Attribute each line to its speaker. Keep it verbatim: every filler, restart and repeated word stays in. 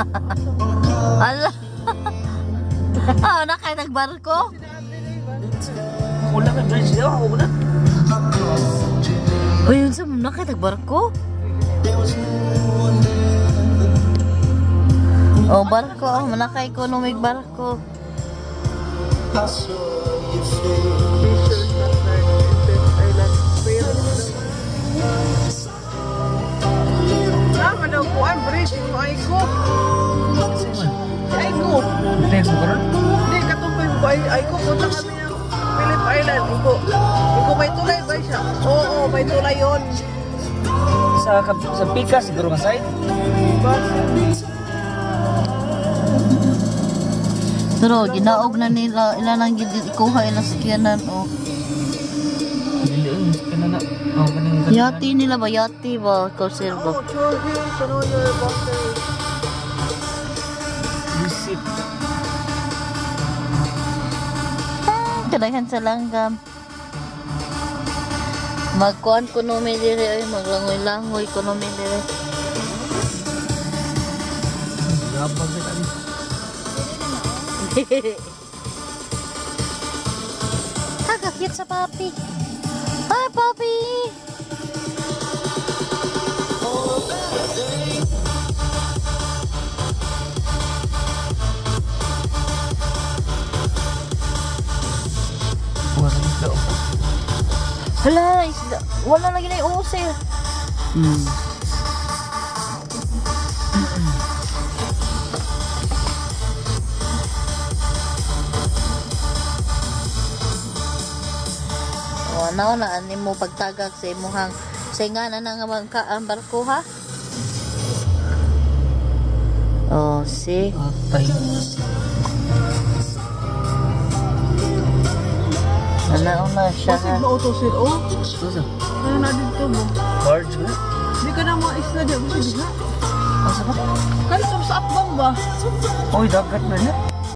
Speaker 1: Ala. Ah, na kay nagbarko?
Speaker 2: Wala ka bridge daw, ako na.
Speaker 1: Uy, yun sa na kay nagbarko? Oh, barko. Oh, manakay economic barko.
Speaker 3: Nama daw ko ang bridge mo ay ko. Ay ko.
Speaker 2: Next mo karon?
Speaker 3: Hindi katupoy ko ay ay ko punta kami ng Phillip Island. Iko. Iko may tulay ba siya? Oo, oo, may tulay yon.
Speaker 2: Sa sa Pika siguro nga side.
Speaker 1: Pero ginaog na nila, ilan ang ikuha ilang sakyanan o.
Speaker 2: Diliin, kanana. Oh, kaning kanana.
Speaker 1: Yati nila ba? Yati ba? Conserva.
Speaker 3: Oh, sure here, tuloy your boxer.
Speaker 2: Visit.
Speaker 1: Kadahan sa langgam. Magkuhan ko numi dire ay maglangoy-langoy ko numi dire.
Speaker 2: Gabag ka tadi.
Speaker 1: Kagakit sa papi. Hi, papi!
Speaker 2: Bukas isda.
Speaker 1: Hala, isda. Wala lagi na yung usir.
Speaker 2: Hmm.
Speaker 1: Ano na ani mo pagtagak sa imuhang singanan nga magka ang barko ha? Oh, si.
Speaker 2: Atay.
Speaker 1: Ano na siya
Speaker 3: Kasi
Speaker 1: ha?
Speaker 3: ba auto sir oh?
Speaker 2: Susa.
Speaker 3: Ano na dito mo?
Speaker 2: Large ba?
Speaker 3: Di ka na mga isla di mo sige.
Speaker 1: Asa ba?
Speaker 3: Kaya sa apbang ba?
Speaker 2: Oy, dagat na niya.